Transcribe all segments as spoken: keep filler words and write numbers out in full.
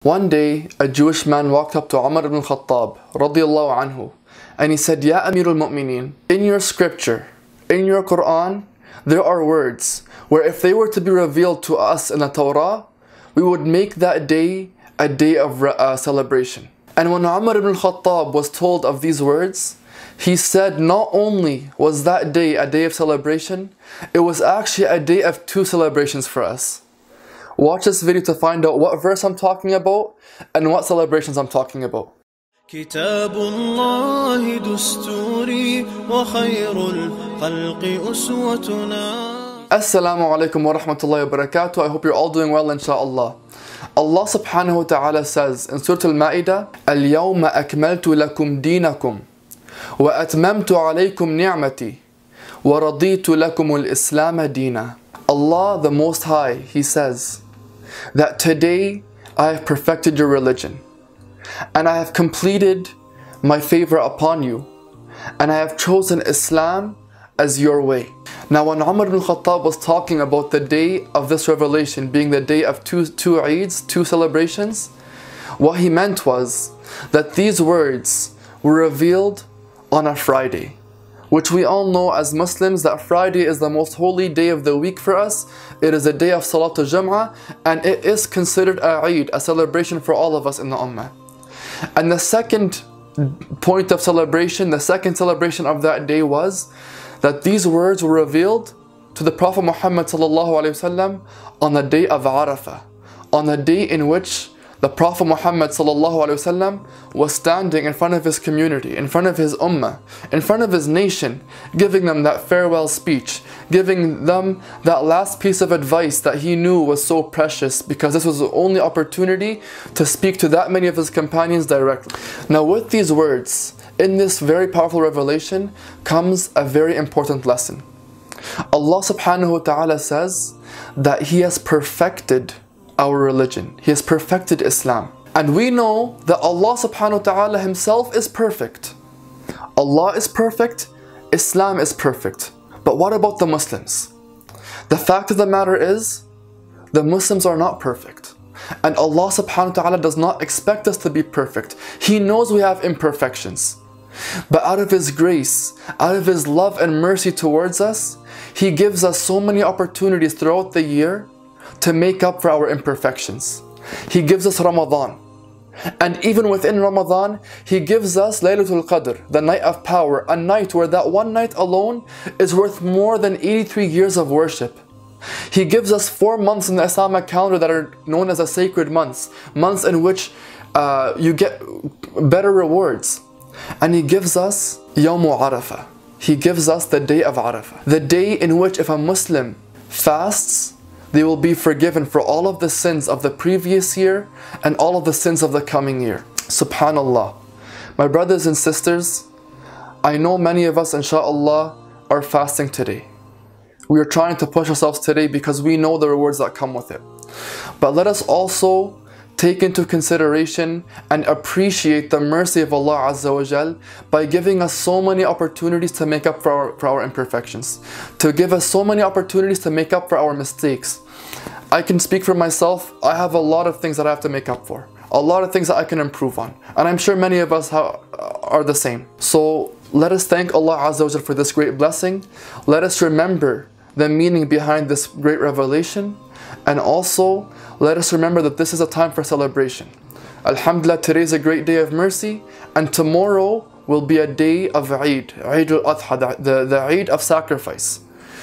One day, a Jewish man walked up to Umar ibn Khattab radiyallahu anhu, and he said, Ya Amir al-Mu'mineen, in your scripture, in your Quran, there are words where if they were to be revealed to us in the Torah, we would make that day a day of uh, celebration. And when Umar ibn Khattab was told of these words, he said not only was that day a day of celebration, it was actually a day of two celebrations for us. Watch this video to find out what verse I'm talking about and what celebrations I'm talking about. كتاب الله دستوري وخير الخلق أسوتنا. Assalamu alaikum wa rahmatullahi wa barakatuh. I hope you're all doing well, inshaAllah. Allah subhanahu wa ta'ala says in Surah Al-Ma'idah, اليوم أكملت لكم دينكم وأتممت عليكم نعمتي ورضيت لكم الإسلام دينا. Allah the Most High, He says that today I have perfected your religion and I have completed my favor upon you and I have chosen Islam as your way. Now when Umar ibn Khattab was talking about the day of this revelation being the day of two, two Eids, two celebrations, what he meant was that these words were revealed on a Friday, which we all know as Muslims that Friday is the most holy day of the week for us. It is a day of Salatul Jum'ah and it is considered a Eid, a celebration for all of us in the Ummah. And the second point of celebration, the second celebration of that day was that these words were revealed to the Prophet Muhammad sallallahu alaihi wasallam on the day of Arafah, on the day in which the Prophet Muhammad sallallahu alaihi wasallam was standing in front of his community, in front of his ummah, in front of his nation, giving them that farewell speech, giving them that last piece of advice that he knew was so precious because this was the only opportunity to speak to that many of his companions directly. Now with these words, in this very powerful revelation comes a very important lesson. Allah subhanahu wa ta'ala says that He has perfected our religion. He has perfected Islam. And we know that Allah subhanahu wa ta'ala Himself is perfect. Allah is perfect, Islam is perfect. But what about the Muslims? The fact of the matter is, the Muslims are not perfect. And Allah subhanahu wa ta'ala does not expect us to be perfect. He knows we have imperfections. But out of His grace, out of His love and mercy towards us, He gives us so many opportunities throughout the year to make up for our imperfections. He gives us Ramadan. And even within Ramadan, He gives us Laylatul Qadr, the night of power, a night where that one night alone is worth more than eighty-three years of worship. He gives us four months in the Islamic calendar that are known as the sacred months, months in which uh, you get better rewards. And He gives us Yawmu Arafah. He gives us the day of Arafah, the day in which if a Muslim fasts, they will be forgiven for all of the sins of the previous year and all of the sins of the coming year. Subhanallah. My brothers and sisters, I know many of us, inshaAllah, are fasting today. We are trying to push ourselves today because we know the rewards that come with it. But let us also take into consideration and appreciate the mercy of Allah Azza wa Jal by giving us so many opportunities to make up for our, for our imperfections, to give us so many opportunities to make up for our mistakes. I can speak for myself, I have a lot of things that I have to make up for, a lot of things that I can improve on, and I'm sure many of us have, are the same. So let us thank Allah Azza wa Jal for this great blessing. Let us remember the meaning behind this great revelation, and also let us remember that this is a time for celebration. Alhamdulillah, today is a great day of mercy, and tomorrow will be a day of Eid, Eid al-Adha, the, the Eid of sacrifice.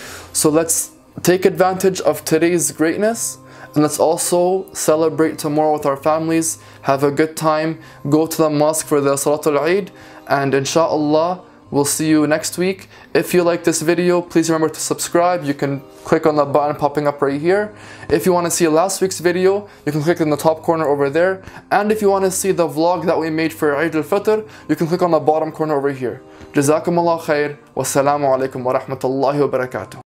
So let's take advantage of today's greatness, and let's also celebrate tomorrow with our families, have a good time, go to the mosque for the Salatul Eid, and inshaAllah, we'll see you next week. If you like this video, please remember to subscribe. You can click on the button popping up right here. If you want to see last week's video, you can click in the top corner over there. And if you want to see the vlog that we made for Eid al-Fitr, you can click on the bottom corner over here. Jazakumullah khair. Wassalamu alaikum wa rahmatullahi wa barakatuh.